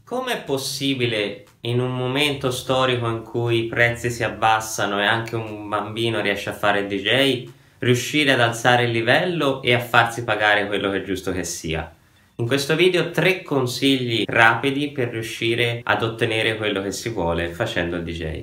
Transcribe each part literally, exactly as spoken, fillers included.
Com'è possibile in un momento storico in cui i prezzi si abbassano e anche un bambino riesce a fare il D J, riuscire ad alzare il livello e a farsi pagare quello che è giusto che sia? In questo video tre consigli rapidi per riuscire ad ottenere quello che si vuole facendo il D J.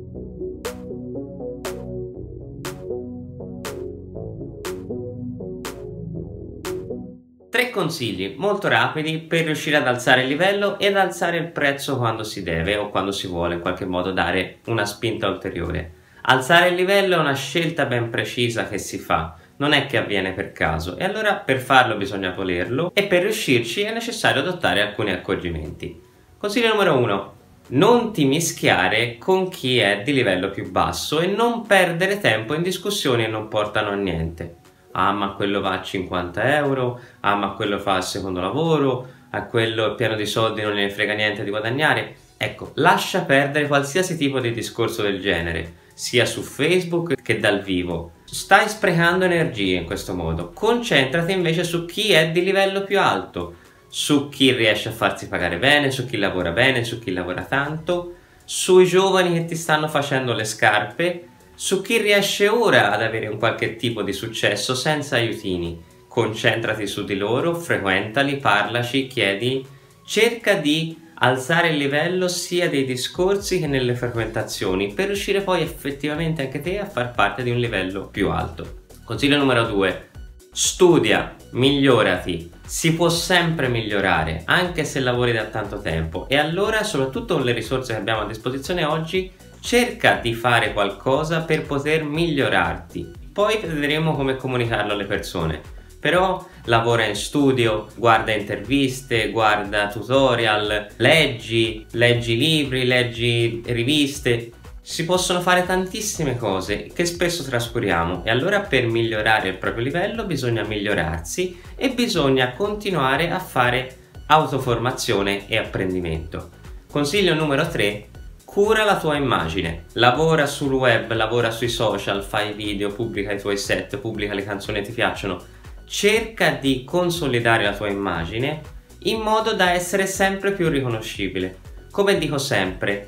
Tre consigli molto rapidi per riuscire ad alzare il livello ed alzare il prezzo quando si deve o quando si vuole in qualche modo dare una spinta ulteriore. Alzare il livello è una scelta ben precisa che si fa, non è che avviene per caso, e allora per farlo bisogna volerlo e per riuscirci è necessario adottare alcuni accorgimenti. Consiglio numero uno. Non ti mischiare con chi è di livello più basso e non perdere tempo in discussioni che non portano a niente. Ah, ma quello va a cinquanta euro, ah, ma quello fa il secondo lavoro, a quello è pieno di soldi, non gliene frega niente di guadagnare. Ecco, lascia perdere qualsiasi tipo di discorso del genere, sia su Facebook che dal vivo. Stai sprecando energie in questo modo. Concentrati invece su chi è di livello più alto, su chi riesce a farsi pagare bene, su chi lavora bene, su chi lavora tanto, sui giovani che ti stanno facendo le scarpe, su chi riesce ora ad avere un qualche tipo di successo senza aiutini. Concentrati su di loro, frequentali, parlaci, chiedi, cerca di alzare il livello sia dei discorsi che nelle frequentazioni per riuscire poi effettivamente anche te a far parte di un livello più alto. Consiglio numero due. Studia, migliorati. Si può sempre migliorare, anche se lavori da tanto tempo, e allora, soprattutto con le risorse che abbiamo a disposizione oggi, cerca di fare qualcosa per poter migliorarti. Poi vedremo come comunicarlo alle persone. Però lavora in studio, guarda interviste, guarda tutorial, leggi, leggi libri, leggi riviste. Si possono fare tantissime cose che spesso trascuriamo, e allora per migliorare il proprio livello bisogna migliorarsi e bisogna continuare a fare autoformazione e apprendimento. Consiglio numero tre. Cura la tua immagine, lavora sul web, lavora sui social, fai video, pubblica i tuoi set, pubblica le canzoni che ti piacciono. Cerca di consolidare la tua immagine in modo da essere sempre più riconoscibile. Come dico sempre,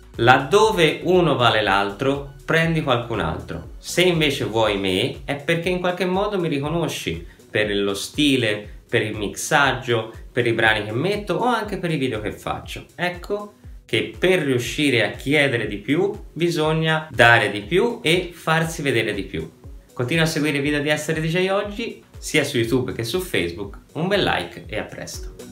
laddove uno vale l'altro, prendi qualcun altro. Se invece vuoi me, è perché in qualche modo mi riconosci per lo stile, per il mixaggio, per i brani che metto o anche per i video che faccio. Ecco che per riuscire a chiedere di più bisogna dare di più e farsi vedere di più. Continua a seguire i video di Essere D J Oggi sia su YouTube che su Facebook. Un bel like e a presto!